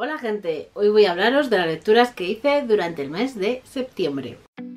Hola gente, hoy voy a hablaros de las lecturas que hice durante el mes de septiembre.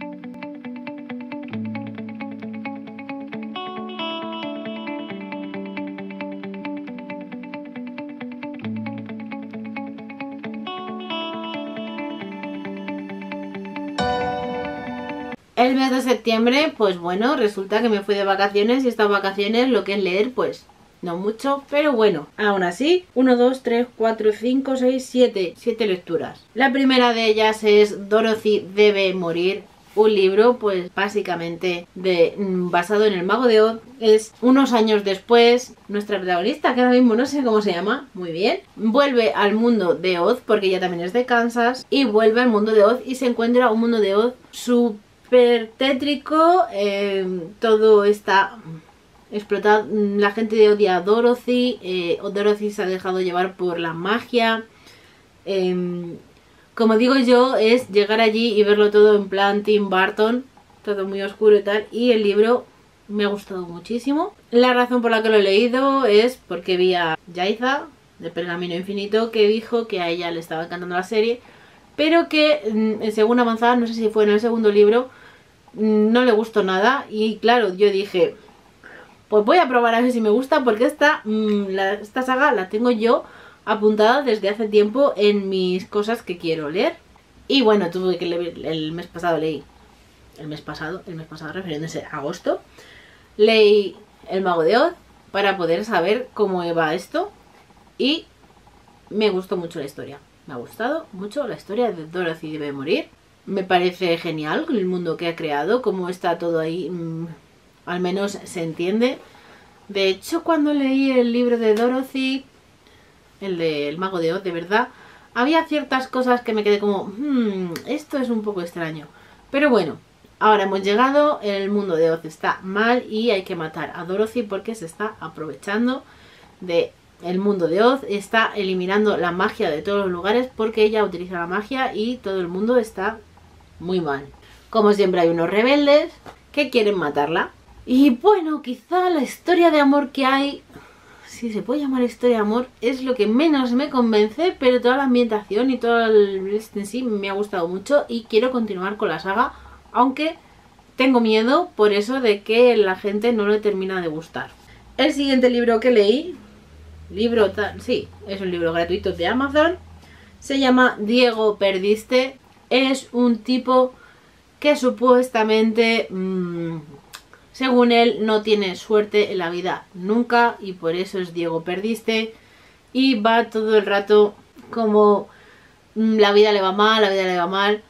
El mes de septiembre, pues bueno, resulta que me fui de vacaciones y estas vacaciones lo que es leer, pues no mucho, pero bueno, aún así, 1, 2, 3, 4, 5, 6, 7 lecturas. La primera de ellas es Dorothy debe morir, un libro pues básicamente basado en el Mago de Oz. Es unos años después, nuestra protagonista, que ahora mismo no sé cómo se llama, muy bien, vuelve al mundo de Oz, porque ella también es de Kansas, y vuelve al mundo de Oz y se encuentra un mundo de Oz súper tétrico, todo está explotado, la gente odia a Dorothy, Dorothy se ha dejado llevar por la magia. Como digo yo, es llegar allí y verlo todo en plan Tim Burton, todo muy oscuro y tal, y el libro me ha gustado muchísimo. La razón por la que lo he leído es porque vi a Yaiza, de Pergamino Infinito, que dijo que a ella le estaba encantando la serie, pero que según avanzaba, no sé si fue en el segundo libro, no le gustó nada. Y claro, yo dije, pues voy a probar a ver si me gusta, porque esta saga la tengo yo apuntada desde hace tiempo en mis cosas que quiero leer. Y bueno, tuve que leer, el mes pasado refiriéndose a agosto, leí El Mago de Oz para poder saber cómo iba esto, y me gustó mucho la historia. Me ha gustado mucho la historia de Dorothy debe morir. Me parece genial el mundo que ha creado, cómo está todo ahí, al menos se entiende. De hecho, cuando leí el libro de Dorothy, el de El Mago de Oz, de verdad, había ciertas cosas que me quedé como, esto es un poco extraño. Pero bueno, ahora hemos llegado, el mundo de Oz está mal y hay que matar a Dorothy porque se está aprovechando de el mundo de Oz, está eliminando la magia de todos los lugares porque ella utiliza la magia y todo el mundo está muy mal. Como siempre hay unos rebeldes que quieren matarla. Y bueno, quizá la historia de amor que hay, si se puede llamar historia de amor, es lo que menos me convence, pero toda la ambientación y todo el en sí me ha gustado mucho y quiero continuar con la saga, aunque tengo miedo por eso de que la gente no le termina de gustar. El siguiente libro que leí, sí, es un libro gratuito de Amazon, se llama Diego Perdiste. Es un tipo que supuestamente, según él, no tiene suerte en la vida nunca y por eso es Diego Perdiste, y va todo el rato como la vida le va mal, la vida le va mal.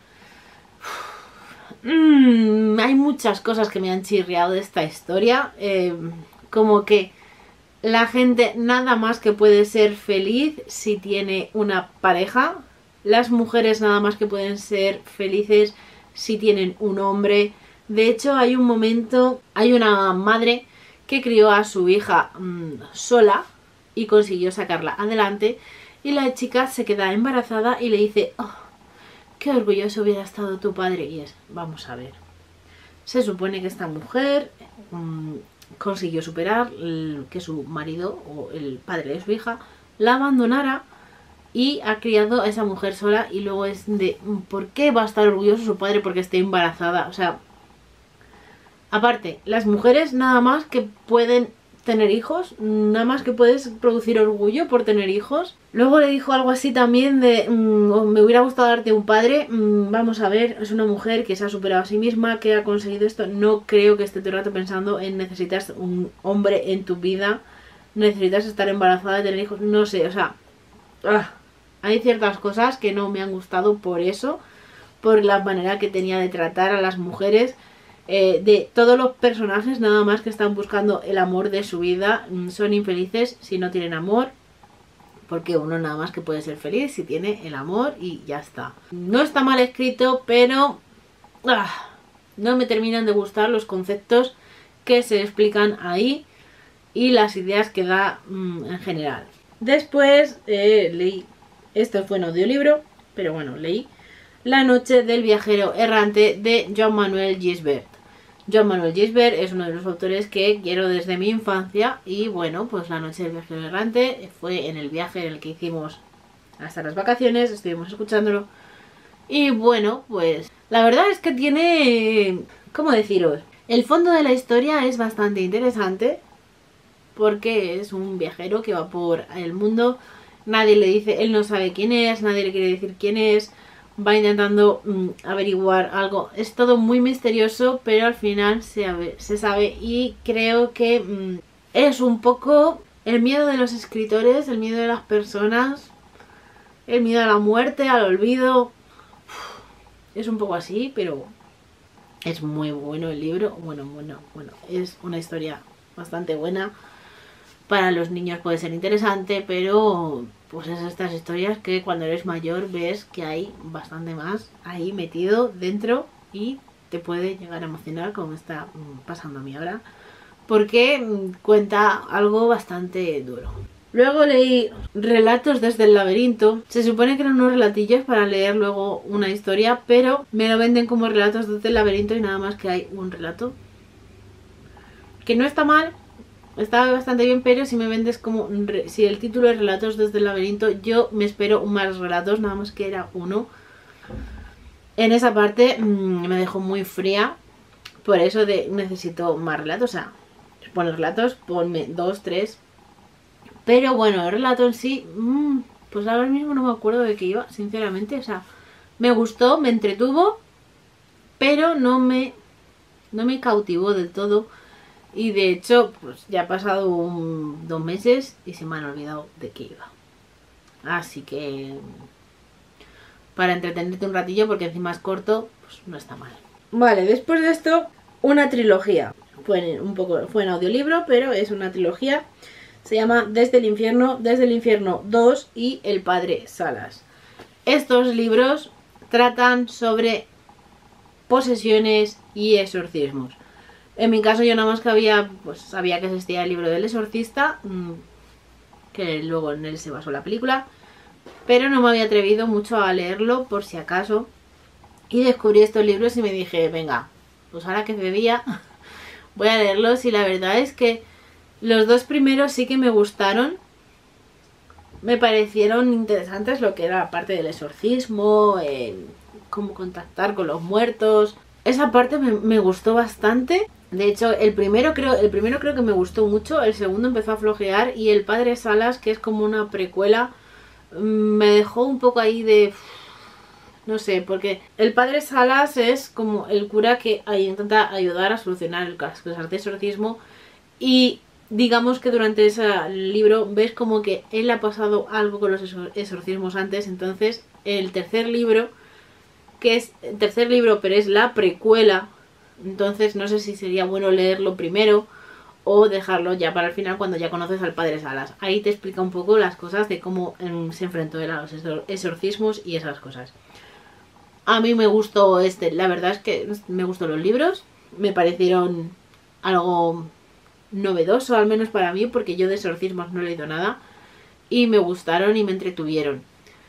Hay muchas cosas que me han chirriado de esta historia, como que la gente nada más que puede ser feliz si tiene una pareja. Las mujeres nada más que pueden ser felices si tienen un hombre. De hecho, hay un momento, hay una madre que crió a su hija sola y consiguió sacarla adelante, y la chica se queda embarazada y le dice, oh, qué orgulloso hubiera estado tu padre. Y es, vamos a ver, se supone que esta mujer consiguió superar que su marido o el padre de su hija la abandonara y ha criado a esa mujer sola, y luego es de, ¿por qué va a estar orgulloso su padre porque esté embarazada? O sea, aparte, las mujeres nada más que pueden tener hijos, nada más que puedes producir orgullo por tener hijos. Luego le dijo algo así también de, me hubiera gustado darte un padre. Vamos a ver, es una mujer que se ha superado a sí misma, que ha conseguido esto. No creo que esté todo el rato pensando en necesitas un hombre en tu vida, necesitas estar embarazada y tener hijos, no sé, o sea, hay ciertas cosas que no me han gustado por eso, por la manera que tenía de tratar a las mujeres. De todos los personajes, nada más que están buscando el amor de su vida, son infelices si no tienen amor, porque uno nada más que puede ser feliz si tiene el amor y ya está. No está mal escrito, pero no me terminan de gustar los conceptos que se explican ahí y las ideas que da en general. Después leí, esto fue en audiolibro, pero bueno, leí La noche del viajero errante de Joan Manuel Gisbert. Joan Manuel Gisbert es uno de los autores que quiero desde mi infancia, y bueno, pues La noche del viajero errante fue en el viaje en el que hicimos hasta las vacaciones, estuvimos escuchándolo. Y bueno, pues la verdad es que tiene, ¿cómo deciros? El fondo de la historia es bastante interesante porque es un viajero que va por el mundo, nadie le dice, él no sabe quién es, nadie le quiere decir quién es, va intentando averiguar algo, es todo muy misterioso, pero al final se sabe y creo que es un poco el miedo de los escritores, el miedo de las personas, el miedo a la muerte, al olvido. Es un poco así, pero es muy bueno el libro. Bueno, es una historia bastante buena. Para los niños puede ser interesante, pero pues es estas historias que cuando eres mayor ves que hay bastante más ahí metido dentro y te puede llegar a emocionar, como me está pasando a mí ahora, porque cuenta algo bastante duro. Luego leí Relatos desde el laberinto. Se supone que eran unos relatillos para leer luego una historia, pero me lo venden como Relatos desde el laberinto y nada más que hay un relato. Que no está mal, está bastante bien, pero si me vendes como... Si el título es Relatos desde el laberinto, yo me espero más relatos, nada más que era uno. En esa parte me dejó muy fría, por eso de necesito más relatos, o sea, poner relatos, ponme 2, 3... Pero bueno, el relato en sí, pues ahora mismo no me acuerdo de qué iba, sinceramente. O sea, me gustó, me entretuvo, pero no me cautivó del todo. Y de hecho, pues ya ha pasado 2 meses y se me han olvidado de qué iba. Así que, para entretenerte un ratillo, porque encima es corto, pues no está mal. Vale, después de esto, una trilogía. Fue en audiolibro, pero es una trilogía. Se llama Desde el Infierno 2 y El Padre Salas. Estos libros tratan sobre posesiones y exorcismos. En mi caso yo nada más que sabía que existía el libro del exorcista, que luego en él se basó la película, pero no me había atrevido mucho a leerlo por si acaso. Y descubrí estos libros y me dije, venga, pues ahora que bebía, voy a leerlos. Y la verdad es que los 2 primeros sí que me gustaron. Me parecieron interesantes lo que era la parte del exorcismo, cómo contactar con los muertos. Esa parte me gustó bastante. De hecho, el primero creo que me gustó mucho. El segundo empezó a flojear. Y El Padre Salas, que es como una precuela, me dejó un poco ahí de... No sé, porque El Padre Salas es como el cura que intenta ayudar a solucionar el caso de exorcismo. Y digamos que durante ese libro ves como que él ha pasado algo con los exorcismos antes. Entonces el tercer libro, que es el tercer libro pero es la precuela, entonces no sé si sería bueno leerlo primero o dejarlo ya para el final cuando ya conoces al Padre Salas. Ahí te explica un poco las cosas de cómo se enfrentó él a los exorcismos y esas cosas. A mí me gustó la verdad es que me gustó los libros, me parecieron algo novedoso, al menos para mí, porque yo de exorcismos no he leído nada, y me gustaron y me entretuvieron.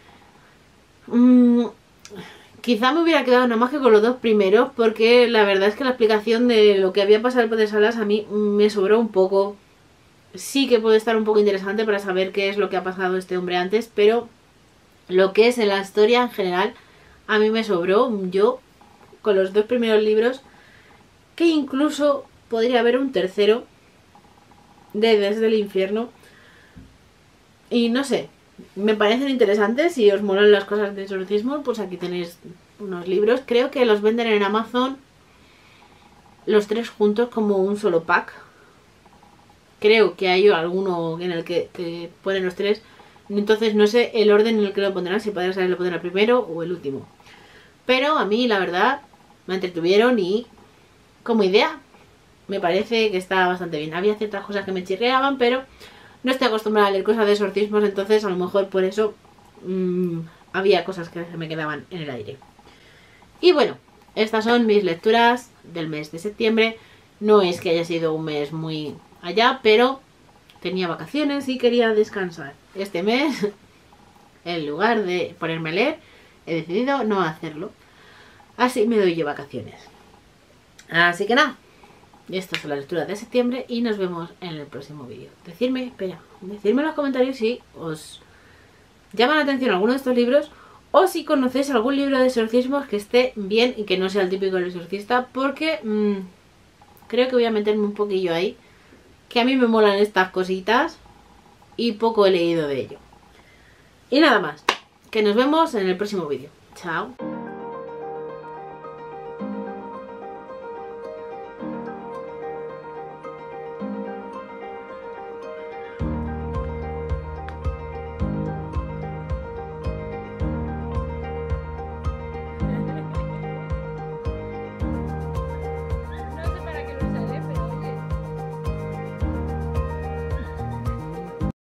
Quizá me hubiera quedado nada más que con los 2 primeros, porque la verdad es que la explicación de lo que había pasado el Padre Salas a mí me sobró un poco. Sí que puede estar un poco interesante para saber qué es lo que ha pasado este hombre antes, pero lo que es en la historia en general a mí me sobró. Yo con los 2 primeros libros, que incluso podría haber un tercero de Desde el Infierno, y no sé, me parecen interesantes. Si os molan las cosas de exorcismo, pues aquí tenéis unos libros. Creo que los venden en Amazon los 3 juntos como un solo pack. Creo que hay alguno en el que te ponen los 3. Entonces no sé el orden en el que lo pondrán, si Padre Salas lo pondrán primero o el último. Pero a mí la verdad me entretuvieron y como idea me parece que está bastante bien. Había ciertas cosas que me chirreaban, pero no estoy acostumbrada a leer cosas de exorcismos, entonces a lo mejor por eso había cosas que se me quedaban en el aire. Y bueno, estas son mis lecturas del mes de septiembre. No es que haya sido un mes muy allá, pero tenía vacaciones y quería descansar. Este mes, en lugar de ponerme a leer, he decidido no hacerlo. Así me doy yo vacaciones. Así que nada, estas son las lecturas de septiembre y nos vemos en el próximo vídeo. Decidme en los comentarios si os llama la atención alguno de estos libros, o si conocéis algún libro de exorcismos que esté bien y que no sea el típico del exorcista, porque creo que voy a meterme un poquillo ahí, que a mí me molan estas cositas y poco he leído de ello. Y nada más, que nos vemos en el próximo vídeo. Chao.